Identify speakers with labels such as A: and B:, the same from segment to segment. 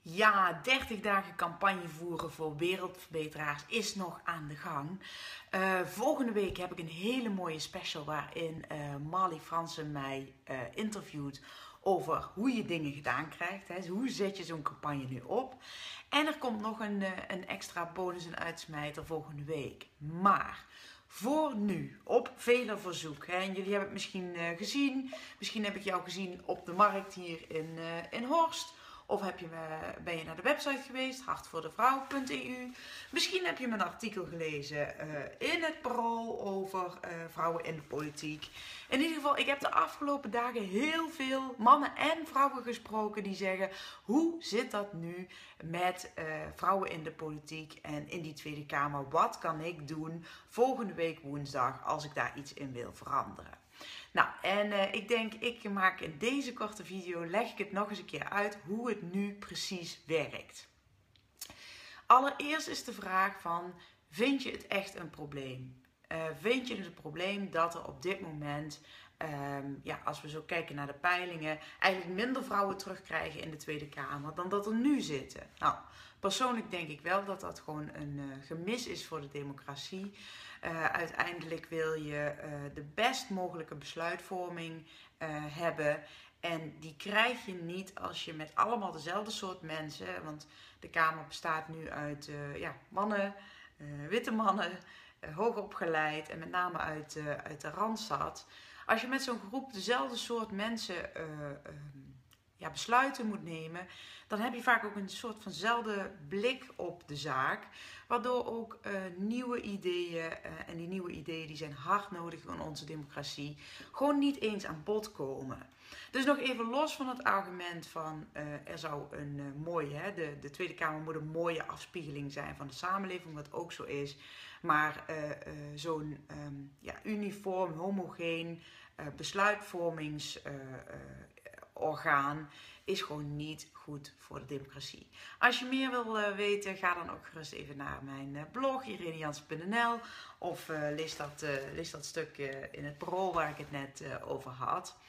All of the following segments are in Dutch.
A: Ja, 30 dagen campagne voeren voor wereldverbeteraars is nog aan de gang. Volgende week heb ik een hele mooie special waarin Marley Fransen mij interviewt over hoe je dingen gedaan krijgt. Hè. Dus hoe zet je zo'n campagne nu op? En er komt nog een extra bonus en uitsmijter volgende week. Maar voor nu, op vele verzoek. Hè. En jullie hebben het misschien gezien. Misschien heb ik jou gezien op de markt hier in Horst. Of ben je naar de website geweest, hartvoordevrouw.eu. Misschien heb je mijn artikel gelezen in het Parool over vrouwen in de politiek. In ieder geval, ik heb de afgelopen dagen heel veel mannen en vrouwen gesproken die zeggen: hoe zit dat nu met vrouwen in de politiek en in die Tweede Kamer? Wat kan ik doen volgende week woensdag als ik daar iets in wil veranderen? Nou, en ik denk, ik maak in deze korte video, leg ik het nog eens een keer uit hoe het nu precies werkt. Allereerst is de vraag van, vind je het echt een probleem? Vind je het een probleem dat er op dit moment, als we zo kijken naar de peilingen, eigenlijk minder vrouwen terugkrijgen in de Tweede Kamer dan dat er nu zitten? Nou, persoonlijk denk ik wel dat dat gewoon een gemis is voor de democratie. Uiteindelijk wil je de best mogelijke besluitvorming hebben. En die krijg je niet als je met allemaal dezelfde soort mensen, want de Kamer bestaat nu uit mannen, witte mannen, hoogopgeleid en met name uit de Randstad. Als je met zo'n groep dezelfde soort mensen besluiten moet nemen, dan heb je vaak ook een soort vanzelfde blik op de zaak. Waardoor ook nieuwe ideeën, en die nieuwe ideeën die zijn hard nodig in onze democratie, gewoon niet eens aan bod komen. Dus nog even los van het argument van er zou een mooie, de Tweede Kamer moet een mooie afspiegeling zijn van de samenleving, wat ook zo is. Maar zo'n uniform, homogeen besluitvormingsorgaan is gewoon niet goed voor de democratie. Als je meer wil weten, ga dan ook gerust even naar mijn blog irenejansen.nl of lees dat stuk in het Parool waar ik het net over had.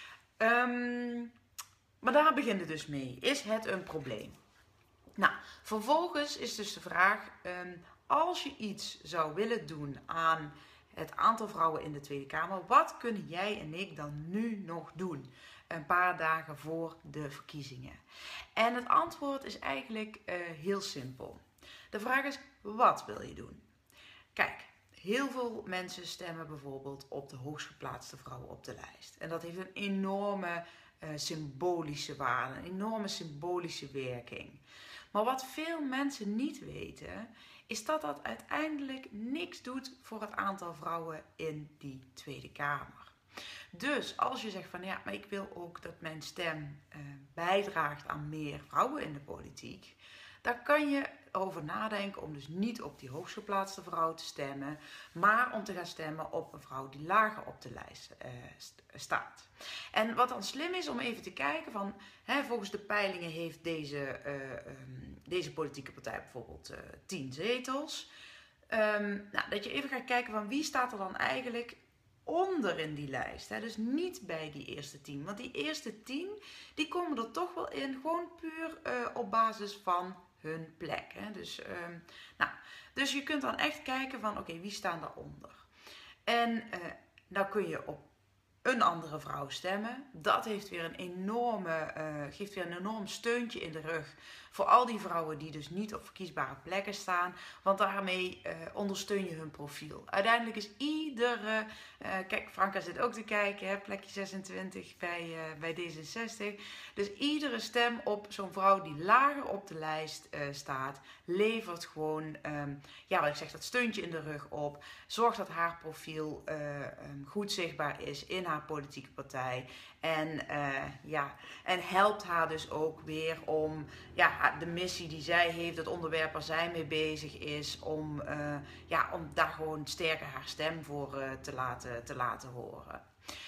A: Maar daar begint het dus mee. Is het een probleem? Nou, vervolgens is dus de vraag, als je iets zou willen doen aan het aantal vrouwen in de Tweede Kamer, wat kunnen jij en ik dan nu nog doen? Een paar dagen voor de verkiezingen. En het antwoord is eigenlijk heel simpel. De vraag is, wat wil je doen? Kijk, heel veel mensen stemmen bijvoorbeeld op de hoogstgeplaatste vrouwen op de lijst. En dat heeft een enorme symbolische waarde, een enorme symbolische werking. Maar wat veel mensen niet weten, is dat dat uiteindelijk niks doet voor het aantal vrouwen in die Tweede Kamer. Dus als je zegt van ja, maar ik wil ook dat mijn stem bijdraagt aan meer vrouwen in de politiek, dan kan je over nadenken om dus niet op die hoogstgeplaatste vrouw te stemmen, maar om te gaan stemmen op een vrouw die lager op de lijst staat. En wat dan slim is om even te kijken van, volgens de peilingen heeft deze politieke partij bijvoorbeeld 10 zetels. Dat je even gaat kijken van wie staat er dan eigenlijk onder in die lijst. Dus niet bij die eerste 10. Want die eerste 10, die komen er toch wel in. Gewoon puur op basis van hun plek. Dus je kunt dan echt kijken van oké, wie staan daaronder? En dan kun je op een andere vrouw stemmen. Dat heeft weer geeft weer een enorm steuntje in de rug voor al die vrouwen die dus niet op verkiesbare plekken staan. Want daarmee ondersteun je hun profiel. Uiteindelijk is iedere... kijk, Franka zit ook te kijken, plekje 26 bij D66. Dus iedere stem op zo'n vrouw die lager op de lijst staat, levert gewoon, wat ik zeg, dat steuntje in de rug op. Zorgt dat haar profiel goed zichtbaar is in haar politieke partij. En helpt haar dus ook weer om de missie die zij heeft, het onderwerp waar zij mee bezig is, om daar gewoon sterker haar stem voor te laten horen.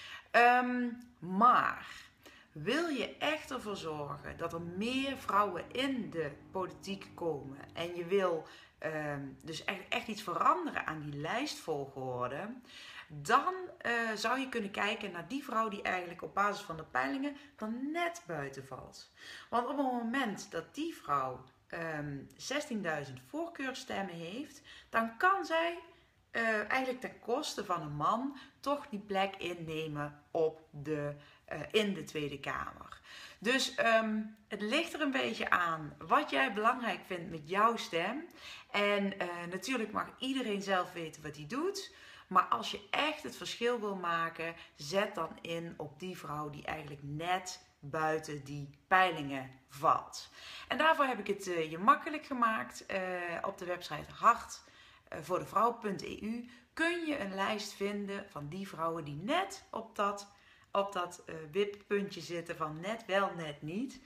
A: Maar wil je echt ervoor zorgen dat er meer vrouwen in de politiek komen en je wil dus echt iets veranderen aan die lijstvolgorde, dan zou je kunnen kijken naar die vrouw die eigenlijk op basis van de peilingen dan net buiten valt. Want op het moment dat die vrouw 16.000 voorkeurstemmen heeft, dan kan zij eigenlijk ten koste van een man toch die plek innemen in de Tweede Kamer. Dus het ligt er een beetje aan wat jij belangrijk vindt met jouw stem. En natuurlijk mag iedereen zelf weten wat hij doet. Maar als je echt het verschil wil maken, zet dan in op die vrouw die eigenlijk net buiten die peilingen valt. En daarvoor heb ik het je makkelijk gemaakt. Op de website hartvoordevrouw.eu kun je een lijst vinden van die vrouwen die net op dat wippuntje zitten van net wel, net niet.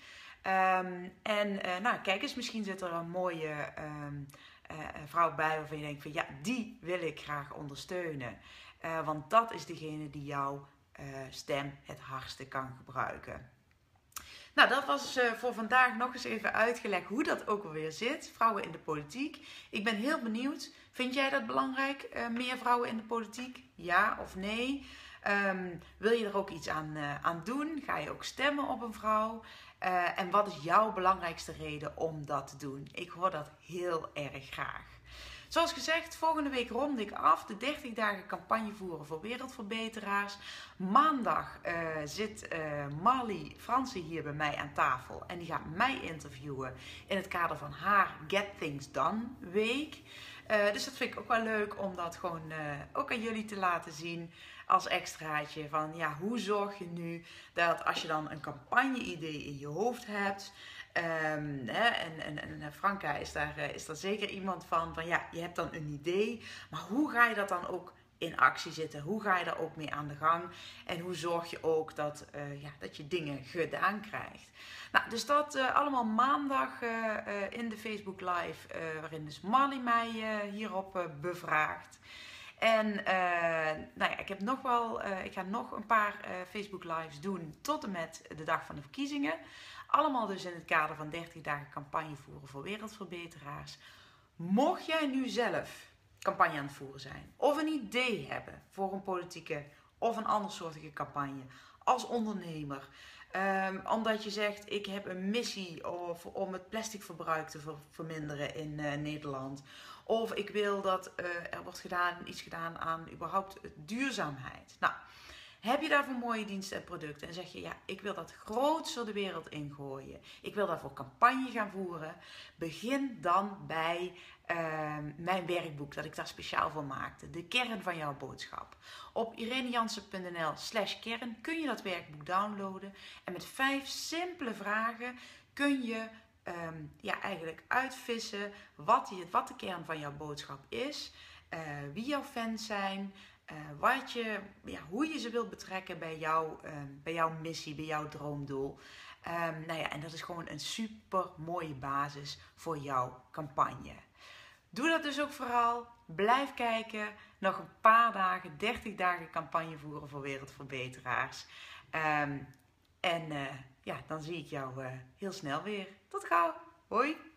A: Kijk eens, misschien zit er een mooie vrouw bij waarvan je denkt van ja, die wil ik graag ondersteunen. Want dat is degene die jouw stem het hardste kan gebruiken. Nou, dat was voor vandaag nog eens even uitgelegd hoe dat ook alweer zit. Vrouwen in de politiek. Ik ben heel benieuwd. Vind jij dat belangrijk? Meer vrouwen in de politiek? Ja of nee? Wil je er ook iets aan doen? Ga je ook stemmen op een vrouw? En wat is jouw belangrijkste reden om dat te doen? Ik hoor dat heel erg graag. Zoals gezegd, volgende week rond ik af de 30 dagen campagne voeren voor wereldverbeteraars. Maandag zit Marlie Fransen hier bij mij aan tafel en die gaat mij interviewen in het kader van haar Get Things Done week. Dus dat vind ik ook wel leuk om dat gewoon ook aan jullie te laten zien als extraatje. Van ja, hoe zorg je nu dat als je dan een campagne-idee in je hoofd hebt. En Franka is daar zeker iemand van ja, je hebt dan een idee. Maar hoe ga je dat dan ook in actie zetten? Hoe ga je daar ook mee aan de gang? En hoe zorg je ook dat je dingen gedaan krijgt? Nou, dus dat allemaal maandag in de Facebook Live, waarin dus Marlie mij hierop bevraagt. En ik ga nog een paar Facebook Lives doen tot en met de dag van de verkiezingen. Allemaal dus in het kader van 30 dagen campagne voeren voor wereldverbeteraars. Mocht jij nu zelf campagne aan het voeren zijn of een idee hebben voor een politieke of een andersoortige campagne als ondernemer, omdat je zegt ik heb een missie om het plasticverbruik te verminderen in Nederland, of ik wil dat er wordt iets gedaan aan überhaupt duurzaamheid. Nou, heb je daarvoor mooie diensten en producten en zeg je ja, ik wil dat grootser de wereld ingooien. Ik wil daarvoor campagne gaan voeren. Begin dan bij mijn werkboek dat ik daar speciaal voor maakte. De kern van jouw boodschap. Op irenejansen.nl/kern kun je dat werkboek downloaden. En met 5 simpele vragen kun je eigenlijk uitvissen wat de kern van jouw boodschap is. Wie jouw fans zijn. Hoe je ze wilt betrekken bij jouw missie, bij jouw droomdoel. En dat is gewoon een super mooie basis voor jouw campagne. Doe dat dus ook vooral. Blijf kijken. Nog een paar dagen, 30 dagen campagne voeren voor wereldverbeteraars. Dan zie ik jou heel snel weer. Tot gauw. Hoi.